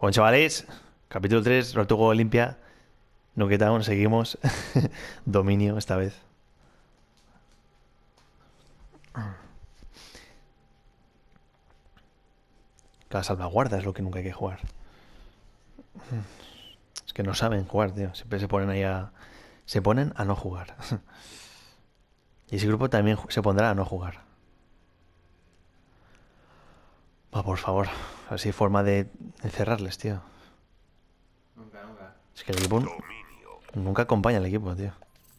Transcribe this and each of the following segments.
Bueno, chavales, capítulo 3, Rotugo limpia. Knockdown, seguimos. Dominio esta vez. Cada salvaguarda es lo que nunca hay que jugar. Es que no saben jugar, tío. Siempre se ponen ahí a... Se ponen a no jugar. Y ese grupo también se pondrá a no jugar. Va, por favor. A ver si hay forma de encerrarles, tío. Nunca. Es que el equipo nunca acompaña al equipo, tío.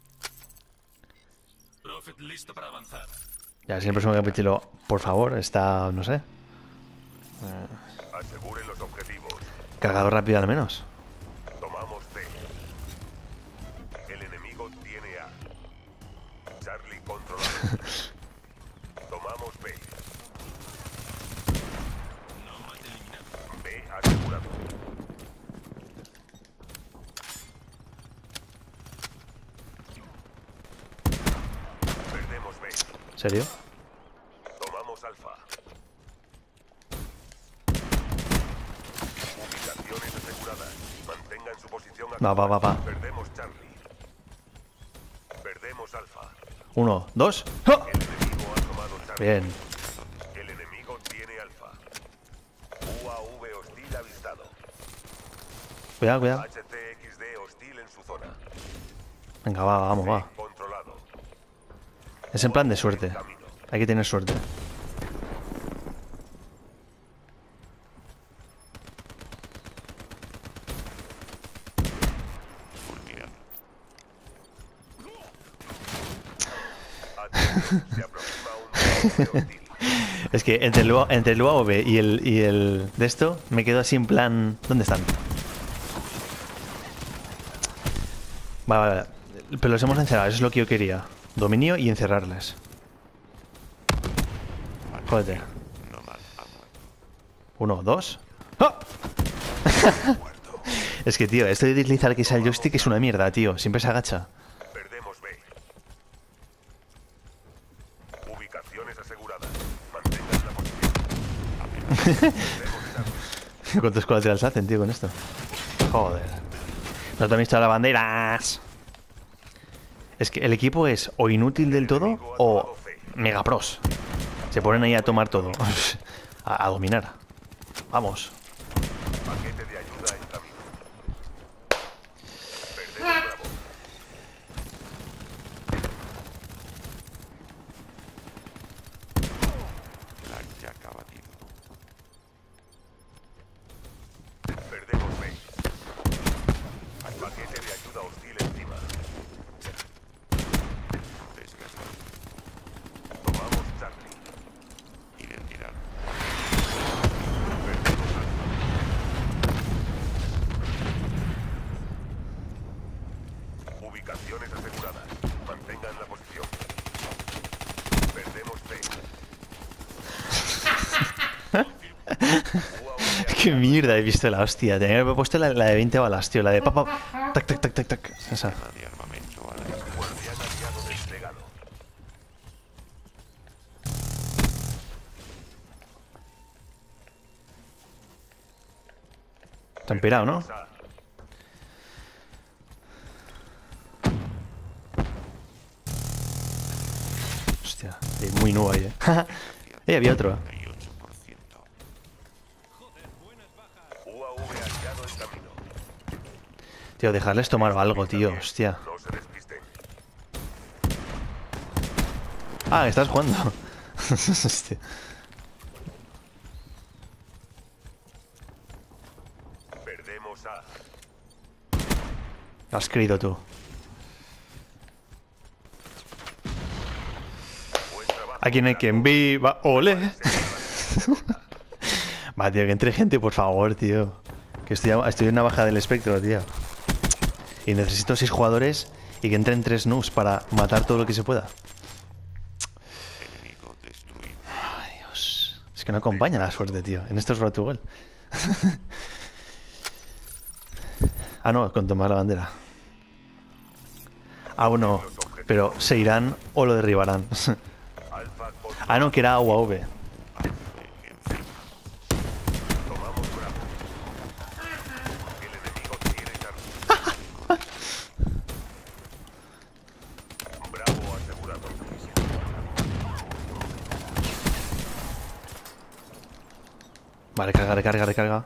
Prophet listo para avanzar. Ya, si en el próximo capítulo, por favor, está, no sé, Aseguren los objetivos. cargado rápido al menos. Tomamos B. El enemigo tiene A. Charlie controlado. Tomamos B. B asegurado. Perdemos B. ¿En serio? Tomamos Alfa. Ubicaciones aseguradas. Mantengan su posición actual. Va. Perdemos Charlie. Perdemos Alfa. 1, 2. ¡Oh! El enemigo ha tomado Charlie. Bien. El enemigo tiene Alfa. UAV hostil avistado. Cuidado. HCXD hostil en su zona. Venga, vamos. Controlado. Es en plan de suerte. Camino. Hay que tener suerte. Se aproxima un UAV hostil. Es que entre el UAV y el de esto, me quedo así en plan... ¿Dónde están? Vale. Pero los hemos encerrado, eso es lo que yo quería. Dominio y encerrarles. Jódete. 1, 2. ¡Ah! Es que, tío, esto de deslizar que sea el joystick es una mierda, tío. Siempre se agacha. Perdemos B. Ubicaciones aseguradas. Mantengan la posición. ¿Cuántos colaterales hacen, tío, con esto? Joder. ¿No te han visto las banderas? Es que el equipo es o inútil del todo o mega pros. Se ponen ahí a tomar todo. A dominar. Vamos. Paquete de ayuda en camino. Perdemos Bravo. Perdemos B. Paquete de ayuda hostil encima. Tomamos Charlie. Identidad. Perdemos Alfa. Ubicaciones aseguradas. Mantengan la posición. Perdemos B. Qué mierda he visto la hostia. Tenía que haber puesto la de 20 balas, tío. La de papa. Tac. Esa. Guardián aliado desplegado. Está pirado, ¿no? A. Hostia. Muy nuevo ahí, había otro. UAV aliado en camino. Tío, dejarles tomar algo, tío. Hostia. No se despisten. Ah, estás jugando. Hostia. Perdemos A. Lo has creído tú. Buen trabajo. Aquí no hay quien viva. ¡Ole! Va, tío, que entre gente, por favor, tío. Que estoy en una baja del espectro, tío. Y necesito 6 jugadores y que entren 3 noobs para matar todo lo que se pueda. Ay, Dios. Es que no acompaña la suerte, tío. En estos Road to Goal. Ah, no, con tomar la bandera. Ah, bueno. Pero se irán o lo derribarán. Alfa contra. Ah, no, que era UAV. Tomamos Bravo. Vale, recarga, recarga, recarga.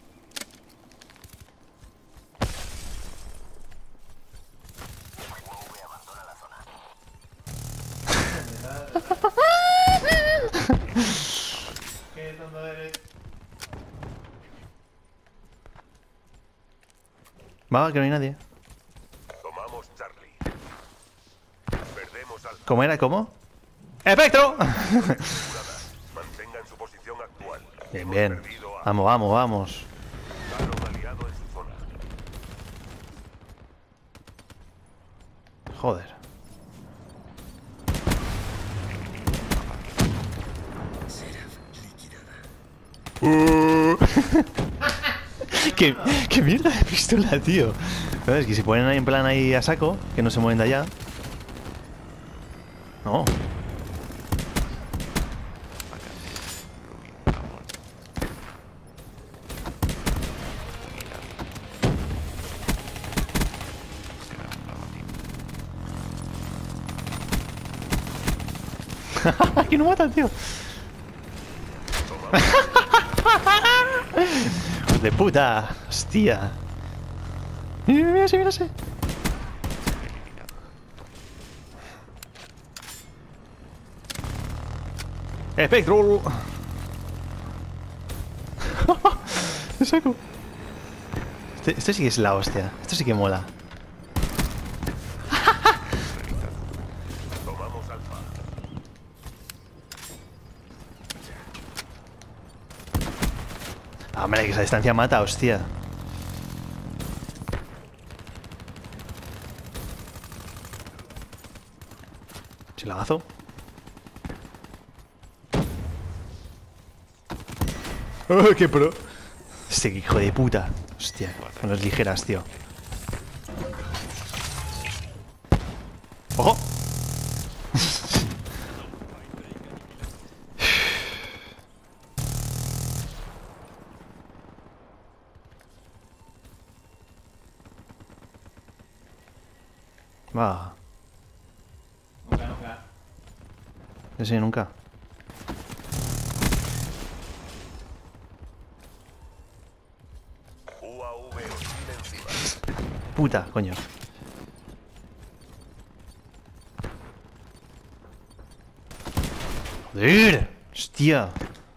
Qué tonto eres. Va, que no hay nadie. Tomamos Charlie. Perdemos Alfa. ¿Cómo era? ¿Cómo? ¡Espectro! Mantengan su posición actual. Bien, Hemos bien. perdido a Vamos, vamos, vamos. un aliado en su zona. Joder. ¿Qué mierda de pistola, tío? ¿Sabes? Que se ponen ahí en plan ahí a saco, que no se mueven de allá. No. Que no mata, tío. ¡Hijos de puta! ¡Hostia! Mira, mira, mira, mira. ¡Espectro! ¡Me saco! Este sí que es la hostia. Esto sí que mola. Tomamos Alfa. Ah, hombre, que esa distancia mata, hostia. Chilagazo. ¡Oh, qué pro! Este hijo de puta. Hostia, con las ligeras, tío. ¡Ojo! Va. Nunca, nunca. Ese nunca. UAV hostil encima. Puta, coño. Joder. Hostia.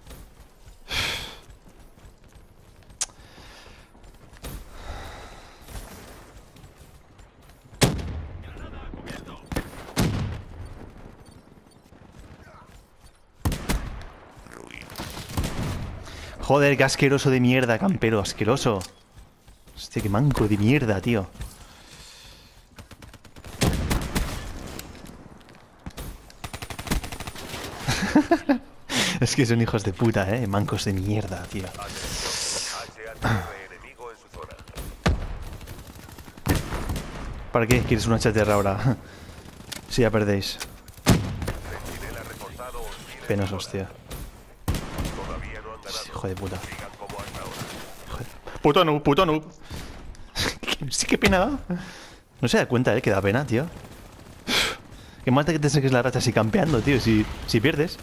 Joder, qué asqueroso de mierda, campero, asqueroso. Hostia, qué manco de mierda, tío. Es que son hijos de puta, mancos de mierda, tío. HHR enemigo en su zona. ¿Para qué quieres una chaterra ahora? Si ya perdéis. Centinela reforzado hostil en Penosos, su tío. zona. Todavía no han ganado. Hijo de puta. Sigan como hasta ahora. Puto noob, puto noob. Sí, qué pena da. No se da cuenta, que da pena, tío. Qué mal que te saques la racha así campeando, tío, si pierdes.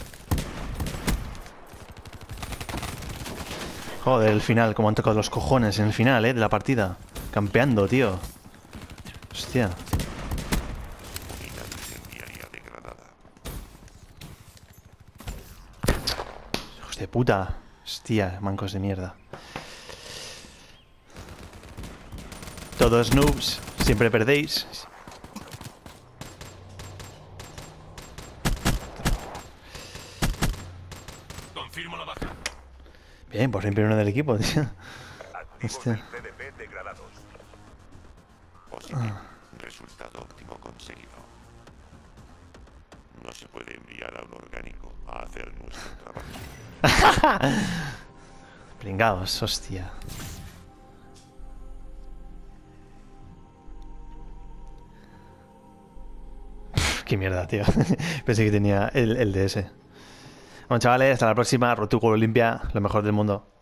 Joder, el final, como han tocado los cojones en el final, de la partida. Campeando, tío. Hostia. Hijos de puta. Hostia, mancos de mierda. Todos noobs, siempre perdéis. Confirmo la baja. Bien, por fin uno del equipo, tío. Activos Hostia. el CDP degradados. Positivo. Resultado óptimo conseguido. No se puede enviar a un orgánico a hacer nuestro trabajo. Pringaos, hostia. Qué mierda, tío. Pensé que tenía el DS. Bueno, chavales, hasta la próxima. Rotugo limpia, lo mejor del mundo.